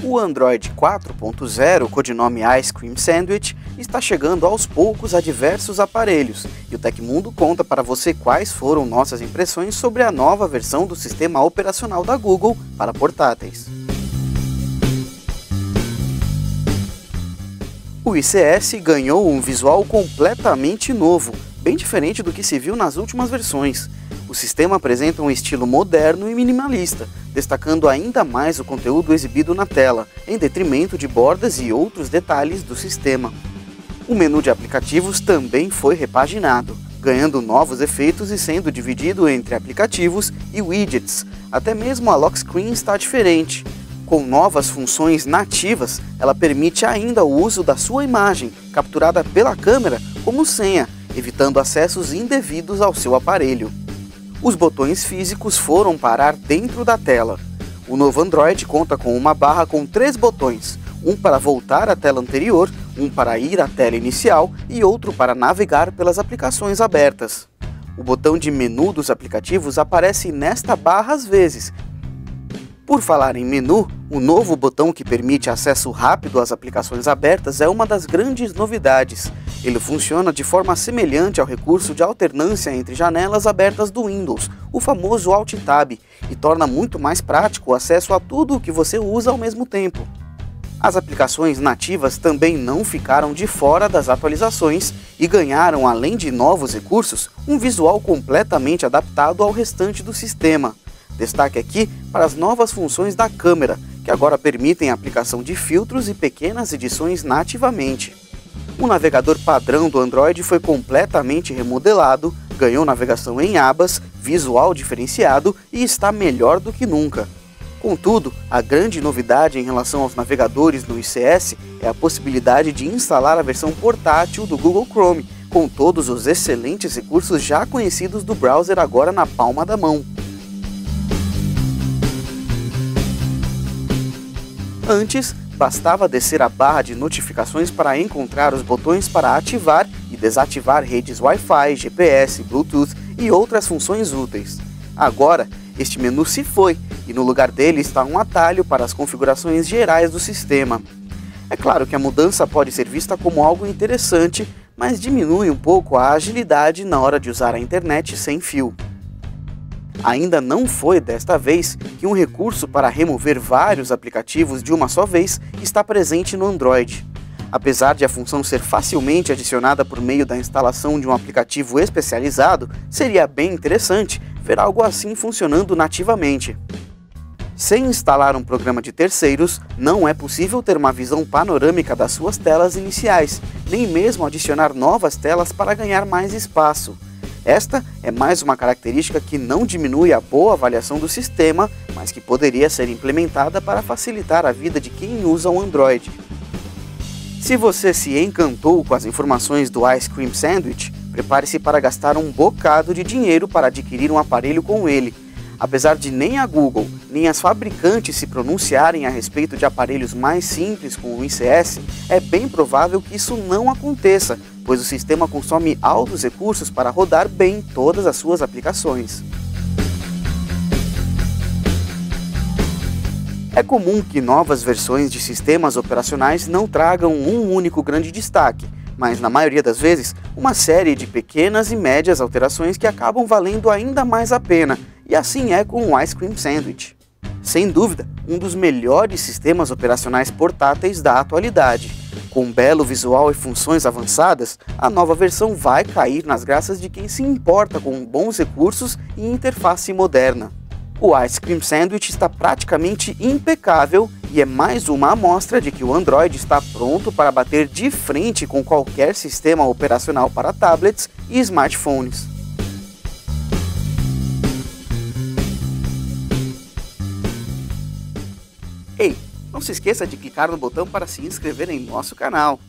O Android 4.0, codinome Ice Cream Sandwich, está chegando aos poucos a diversos aparelhos, e o Tecmundo conta para você quais foram nossas impressões sobre a nova versão do sistema operacional da Google para portáteis. O ICS ganhou um visual completamente novo, bem diferente do que se viu nas últimas versões. O sistema apresenta um estilo moderno e minimalista, destacando ainda mais o conteúdo exibido na tela, em detrimento de bordas e outros detalhes do sistema. O menu de aplicativos também foi repaginado, ganhando novos efeitos e sendo dividido entre aplicativos e widgets. Até mesmo a lock screen está diferente. Com novas funções nativas, ela permite ainda o uso da sua imagem, capturada pela câmera, como senha, evitando acessos indevidos ao seu aparelho. Os botões físicos foram parar dentro da tela. O novo Android conta com uma barra com 3 botões, um para voltar à tela anterior, um para ir à tela inicial e outro para navegar pelas aplicações abertas. O botão de menu dos aplicativos aparece nesta barra às vezes. Por falar em menu, o novo botão que permite acesso rápido às aplicações abertas é uma das grandes novidades. Ele funciona de forma semelhante ao recurso de alternância entre janelas abertas do Windows, o famoso Alt Tab, e torna muito mais prático o acesso a tudo o que você usa ao mesmo tempo. As aplicações nativas também não ficaram de fora das atualizações e ganharam, além de novos recursos, um visual completamente adaptado ao restante do sistema. Destaque aqui para as novas funções da câmera, que agora permitem a aplicação de filtros e pequenas edições nativamente. O navegador padrão do Android foi completamente remodelado, ganhou navegação em abas, visual diferenciado e está melhor do que nunca. Contudo, a grande novidade em relação aos navegadores no ICS é a possibilidade de instalar a versão portátil do Google Chrome, com todos os excelentes recursos já conhecidos do browser agora na palma da mão. Antes, bastava descer a barra de notificações para encontrar os botões para ativar e desativar redes Wi-Fi, GPS, Bluetooth e outras funções úteis. Agora, este menu se foi e no lugar dele está um atalho para as configurações gerais do sistema. É claro que a mudança pode ser vista como algo interessante, mas diminui um pouco a agilidade na hora de usar a internet sem fio. Ainda não foi desta vez que um recurso para remover vários aplicativos de uma só vez está presente no Android. Apesar de a função ser facilmente adicionada por meio da instalação de um aplicativo especializado, seria bem interessante ver algo assim funcionando nativamente. Sem instalar um programa de terceiros, não é possível ter uma visão panorâmica das suas telas iniciais, nem mesmo adicionar novas telas para ganhar mais espaço. Esta é mais uma característica que não diminui a boa avaliação do sistema, mas que poderia ser implementada para facilitar a vida de quem usa o Android. Se você se encantou com as informações do Ice Cream Sandwich, prepare-se para gastar um bocado de dinheiro para adquirir um aparelho com ele. Apesar de nem a Google, nem as fabricantes se pronunciarem a respeito de aparelhos mais simples com o ICS, é bem provável que isso não aconteça, pois o sistema consome altos recursos para rodar bem todas as suas aplicações. É comum que novas versões de sistemas operacionais não tragam um único grande destaque, mas na maioria das vezes, uma série de pequenas e médias alterações que acabam valendo ainda mais a pena, e assim é com o Ice Cream Sandwich. Sem dúvida, um dos melhores sistemas operacionais portáteis da atualidade. Com um belo visual e funções avançadas, a nova versão vai cair nas graças de quem se importa com bons recursos e interface moderna. O Ice Cream Sandwich está praticamente impecável e é mais uma amostra de que o Android está pronto para bater de frente com qualquer sistema operacional para tablets e smartphones. Ei, não se esqueça de clicar no botão para se inscrever em nosso canal.